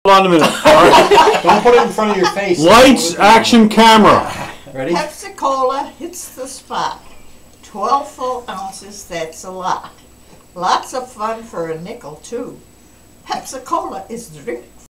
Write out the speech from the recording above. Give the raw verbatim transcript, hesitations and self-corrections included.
on a minute. All right. Don't put it in front of your face. Lights, action, camera. Ready? Pepsi-Cola hits the spot. Twelve full ounces, that's a lot. Lots of fun for a nickel, too. Pepsi-Cola is the drink